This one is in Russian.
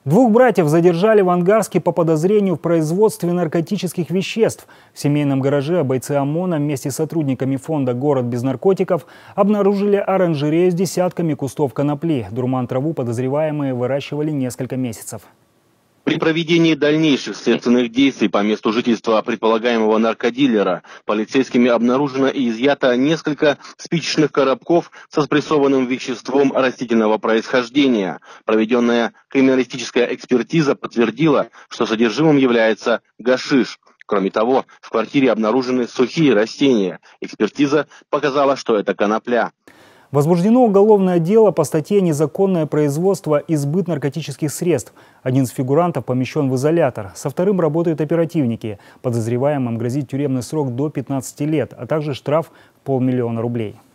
Двух братьев задержали в Ангарске по подозрению в производстве наркотических веществ. В семейном гараже бойцы ОМОНа вместе с сотрудниками фонда «Город без наркотиков» обнаружили оранжерею с десятками кустов конопли. Дурман-траву подозреваемые выращивали несколько месяцев. При проведении дальнейших следственных действий по месту жительства предполагаемого наркодилера полицейскими обнаружено и изъято несколько спичечных коробков со спрессованным веществом растительного происхождения. Проведенная криминалистическая экспертиза подтвердила, что содержимым является гашиш. Кроме того, в квартире обнаружены сухие растения. Экспертиза показала, что это конопля. Возбуждено уголовное дело по статье «Незаконное производство и сбыт наркотических средств». Один из фигурантов помещен в изолятор. Со вторым работают оперативники. Подозреваемым грозит тюремный срок до 15 лет, а также штраф в 500 000 рублей.